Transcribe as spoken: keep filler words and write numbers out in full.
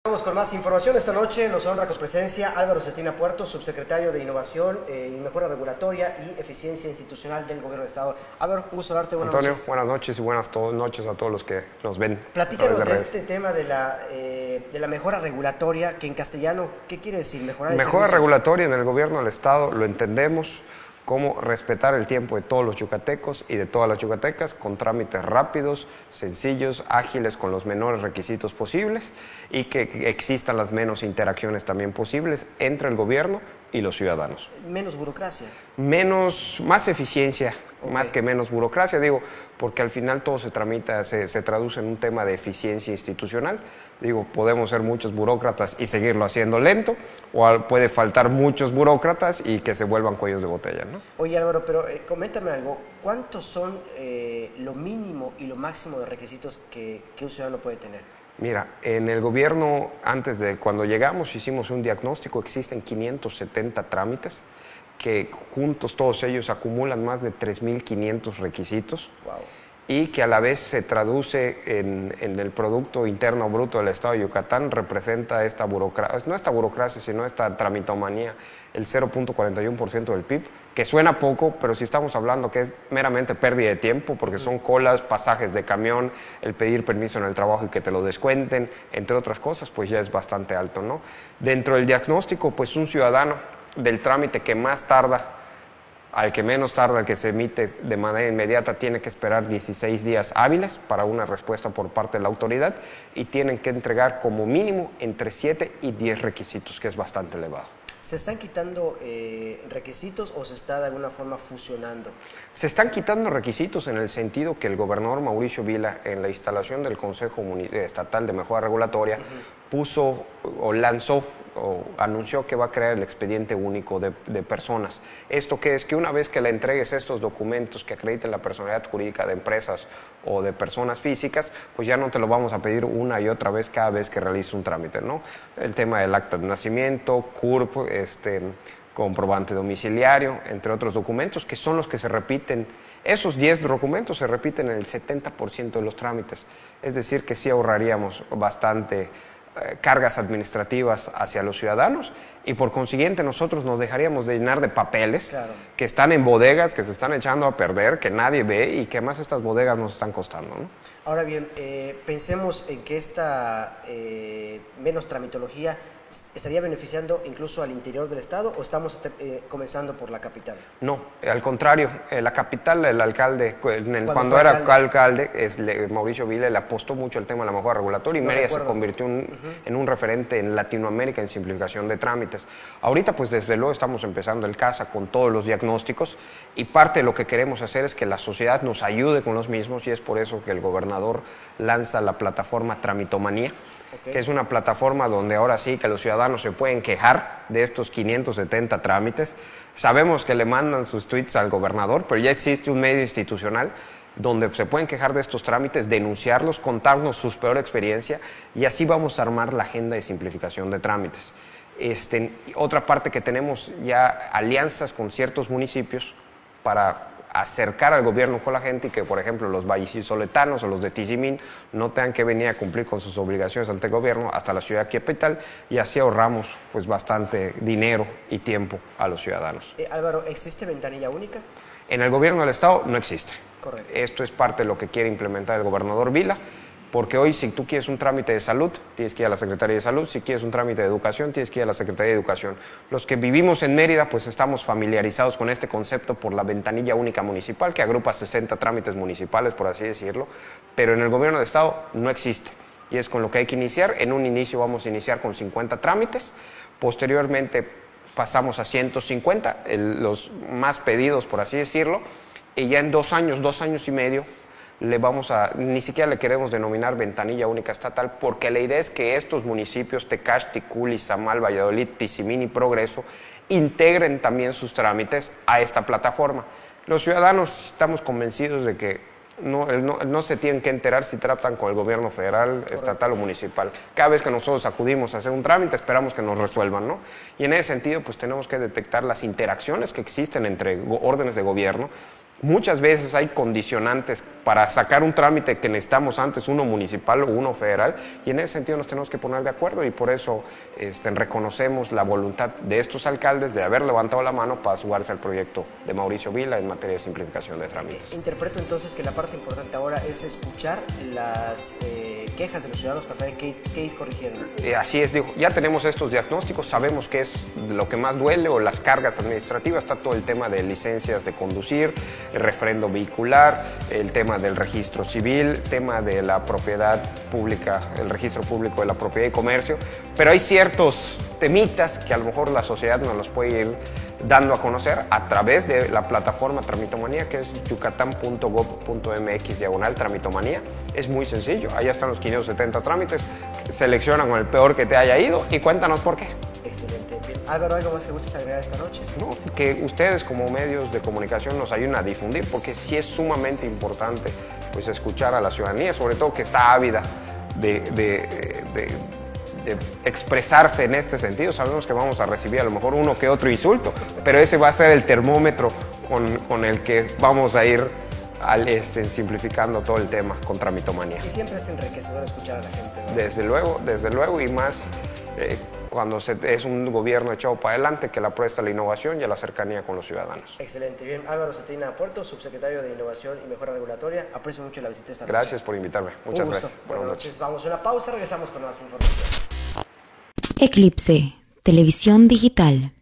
Vamos con más información. Esta noche nos honra con su presencia Álvaro Cetina Puerto, subsecretario de Innovación eh, y Mejora Regulatoria y Eficiencia Institucional del Gobierno del Estado. Álvaro, un gusto hablarte. Buenas Antonio, noches. buenas noches y buenas to noches a todos los que nos ven. Platícanos de, de este tema de la, eh, de la mejora regulatoria, que en castellano, ¿qué quiere decir? Mejorar el Mejora servicio. regulatoria en el Gobierno del Estado lo entendemos como respetar el tiempo de todos los yucatecos y de todas las yucatecas con trámites rápidos, sencillos, ágiles, con los menores requisitos posibles y que existan las menos interacciones también posibles entre el gobierno y los ciudadanos. Menos burocracia. Menos, más eficiencia, okay. más que menos burocracia, digo, porque al final todo se tramita, se, se traduce en un tema de eficiencia institucional. Digo, podemos ser muchos burócratas y seguirlo haciendo lento, o puede faltar muchos burócratas y que se vuelvan cuellos de botella, ¿no? Oye, Álvaro, pero eh, coméntame algo. ¿Cuántos son eh, lo mínimo y lo máximo de requisitos que, que un ciudadano puede tener? Mira, en el gobierno, antes de cuando llegamos, hicimos un diagnóstico, existen quinientos setenta trámites, que juntos todos ellos acumulan más de tres mil quinientos requisitos. Wow. Y que a la vez se traduce en, en el Producto Interno Bruto del Estado de Yucatán, representa esta burocracia, no esta burocracia, sino esta tramitomanía, el cero punto cuarenta y uno por ciento del P I B, que suena poco, pero si estamos hablando que es meramente pérdida de tiempo, porque son colas, pasajes de camión, el pedir permiso en el trabajo y que te lo descuenten, entre otras cosas, pues ya es bastante alto, ¿no? Dentro del diagnóstico, pues un ciudadano del trámite que más tarda, al que menos tarda, al que se emite de manera inmediata, tiene que esperar dieciséis días hábiles para una respuesta por parte de la autoridad y tienen que entregar como mínimo entre siete y diez requisitos, que es bastante elevado. ¿Se están quitando eh, requisitos o se está de alguna forma fusionando? Se están quitando requisitos en el sentido que el gobernador Mauricio Vila, en la instalación del Consejo Estatal de Mejora Regulatoria, uh-huh. puso o lanzó o anunció que va a crear el expediente único de, de personas. ¿Esto qué es? Que una vez que le entregues estos documentos que acrediten la personalidad jurídica de empresas o de personas físicas, pues ya no te lo vamos a pedir una y otra vez cada vez que realices un trámite, ¿no? El tema del acta de nacimiento, C U R P, este, comprobante domiciliario, entre otros documentos, que son los que se repiten. Esos diez documentos se repiten en el setenta por ciento de los trámites. Es decir, que sí ahorraríamos bastante cargas administrativas hacia los ciudadanos y por consiguiente nosotros nos dejaríamos de llenar de papeles claro. que están en bodegas, que se están echando a perder, que nadie ve y que además estas bodegas nos están costando, ¿no? Ahora bien, eh, pensemos en que esta eh, menos tramitología ¿estaría beneficiando incluso al interior del Estado o estamos eh, comenzando por la capital? No, al contrario, eh, la capital, el alcalde, en el, cuando era alcalde, alcalde es, le, Mauricio Vila le apostó mucho al tema de la mejora regulatoria y no Mérida recuerdo. se convirtió un, uh-huh. en un referente en Latinoamérica en simplificación de trámites. Ahorita pues desde luego estamos empezando el CASA con todos los diagnósticos y parte de lo que queremos hacer es que la sociedad nos ayude con los mismos y es por eso que el gobernador lanza la plataforma Tramitomanía. Okay. Que es una plataforma donde ahora sí que los ciudadanos se pueden quejar de estos quinientos setenta trámites. Sabemos que le mandan sus tweets al gobernador, pero ya existe un medio institucional donde se pueden quejar de estos trámites, denunciarlos, contarnos su peor experiencia y así vamos a armar la agenda de simplificación de trámites. Este, otra parte que tenemos ya alianzas con ciertos municipios para acercar al gobierno con la gente y que, por ejemplo, los vallisoletanos o los de Tizimín no tengan que venir a cumplir con sus obligaciones ante el gobierno hasta la ciudad capital y así ahorramos pues bastante dinero y tiempo a los ciudadanos. Eh, Álvaro, ¿existe ventanilla única? En el gobierno del Estado no existe. Correcto. Esto es parte de lo que quiere implementar el gobernador Vila, porque hoy si tú quieres un trámite de salud, tienes que ir a la Secretaría de Salud, si quieres un trámite de educación, tienes que ir a la Secretaría de Educación. Los que vivimos en Mérida, pues estamos familiarizados con este concepto por la ventanilla única municipal, que agrupa sesenta trámites municipales, por así decirlo, pero en el gobierno del Estado no existe, y es con lo que hay que iniciar. En un inicio vamos a iniciar con cincuenta trámites, posteriormente pasamos a ciento cincuenta, el, los más pedidos, por así decirlo, y ya en dos años, dos años y medio, le vamos a, ni siquiera le queremos denominar ventanilla única estatal, porque la idea es que estos municipios, Tecash, Ticul, Izamal, Valladolid, Tizimín y Progreso, integren también sus trámites a esta plataforma. Los ciudadanos estamos convencidos de que no, no, no se tienen que enterar si tratan con el gobierno federal, Correcto. estatal o municipal. Cada vez que nosotros acudimos a hacer un trámite, esperamos que nos resuelvan, ¿no? Y en ese sentido, pues tenemos que detectar las interacciones que existen entre órdenes de gobierno, muchas veces hay condicionantes para sacar un trámite que necesitamos antes, uno municipal o uno federal, y en ese sentido nos tenemos que poner de acuerdo, y por eso este, reconocemos la voluntad de estos alcaldes de haber levantado la mano para sumarse al proyecto de Mauricio Vila en materia de simplificación de trámites. Interpreto entonces que la parte importante ahora es escuchar las eh, quejas de los ciudadanos para saber qué, qué ir corrigiendo. Eh, así es, digo, ya tenemos estos diagnósticos, sabemos qué es lo que más duele o las cargas administrativas, está todo el tema de licencias de conducir, el refrendo vehicular, el tema del registro civil, tema de la propiedad pública, el registro público de la propiedad y comercio, pero hay ciertos temitas que a lo mejor la sociedad nos los puede ir dando a conocer a través de la plataforma Tramitomanía, que es yucatán punto gob punto mx diagonal Tramitomanía. Es muy sencillo, allá están los quinientos setenta trámites, selecciona con el peor que te haya ido y cuéntanos por qué. Excelente. Bien. Álvaro, ¿algo más que gustes agregar esta noche? No, que ustedes como medios de comunicación nos ayuden a difundir, porque sí es sumamente importante pues, escuchar a la ciudadanía, sobre todo que está ávida de, de, de, de expresarse en este sentido. Sabemos que vamos a recibir a lo mejor uno que otro insulto, pero ese va a ser el termómetro con, con el que vamos a ir al, este, simplificando todo el tema con Tramitomanía. Y siempre es enriquecedor escuchar a la gente, ¿no? Desde luego, desde luego, y más eh, cuando se, es un gobierno echado para adelante que le apuesta a la innovación y a la cercanía con los ciudadanos. Excelente, bien. Álvaro Cetina Puerto, subsecretario de Innovación y Mejora Regulatoria. Aprecio mucho la visita esta noche. Gracias por invitarme. Muchas Un gusto. gracias. Buenas noches. Vamos a una pausa, regresamos con más información. Eclipse, televisión digital.